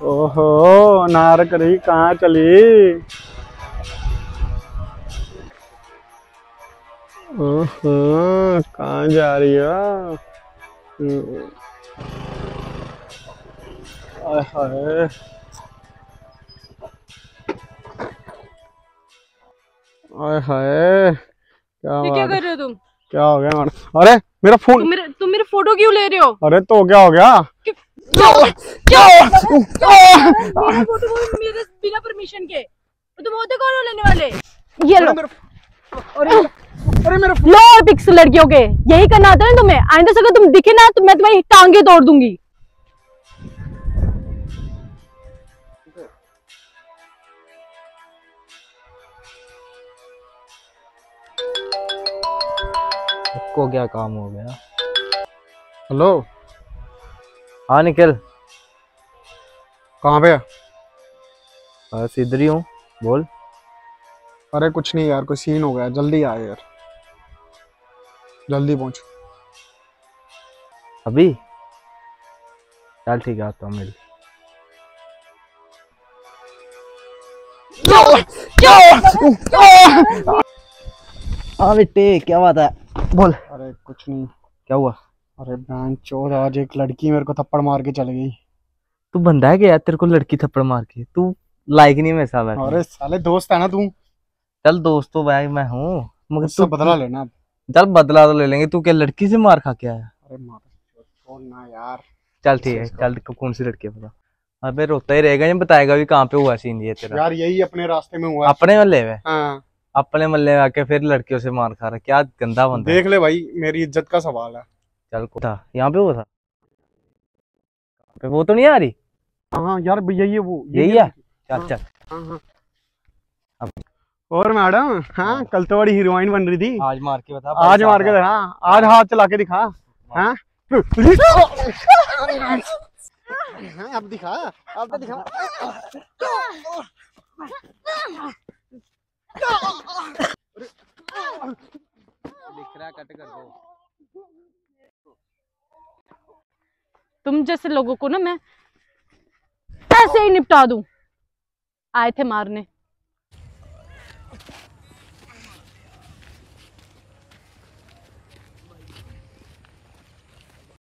ओहो नारकरी कहाँ चली। ओहो कहाँ जा रही हो। आय हाय आय हाय क्या ये क्या बात है? कर रहे हो तुम? क्या हो गया मैडम? अरे मेरा फोन। तुम मेरे फोटो क्यों ले रहे हो? अरे तो क्या हो गया? क्या क्या मेरा फोटो मेरे बिना परमिशन के? तो तुम होते कौन हो लेने वाले? ये लो। अरे मेरा लो और पिक्स लड़कियों के यही करना आता है ना तुम्हें। आइंदा से अगर तुम दिखे ना तो मैं तुम्हारी टांगे तोड़ दूंगी। को क्या काम हो गया? हेलो हाँ निखिल, कहाँ पे है? बस इधर ही हूँ, बोल। अरे कुछ नहीं यार, कोई सीन हो गया, जल्दी आ यार, जल्दी पहुंच। अभी चल ठीक है, आता हूँ मिल। हाँ बेटे क्या बात है, बोल। अरे कुछ नहीं। क्या हुआ? अरे बहन चोद, आज एक लड़की मेरे को थप्पड़ मार के चली गई। तू बंदा है क्या, तेरे को लड़की थप्पड़ मार के? तू लायक नहीं मेरे साथ बैठने। अरे साले दोस्त है ना तू, चल दोस्त तो भाई मैं हूँ, मगर उससे तू बदला लेना अब। चल बदला तो ले लेंगे। तू क्या लड़की से मार खा के आया? अरे मार छोड़ ना यार। चल ठीक है, चल कौन सी लड़की है बता। अबे रोता ही रहेगा, ये बताएगा भी कहाँ पे हुआ सीन ये तेरा। यार यही अपने रास्ते में हुआ। अपने मल्ले में? हाँ अपने मल्ले में आके फिर लड़कियों से मार खा रहा, क्या गंदा बंदा है। देख ले भाई, मेरी इज्जत का सवाल है। चल को था यहाँ पे, वो था पे, वो तो नहीं आ रही। हाँ यार यही है वो, यही है। चल हाँ, चल। हाँ हाँ। अब और मैडम, हाँ कल तो बड़ी हीरोइन बन रही थी। आज मार के बता। आज मार के दिखा, आज हाथ चला के दिखा। हाँ अब दिखा, अब तो दिखा। दिख रहा है, कट कर दो। तुम जैसे लोगों को ना मैं ऐसे ही निपटा दूं। आए थे मारने,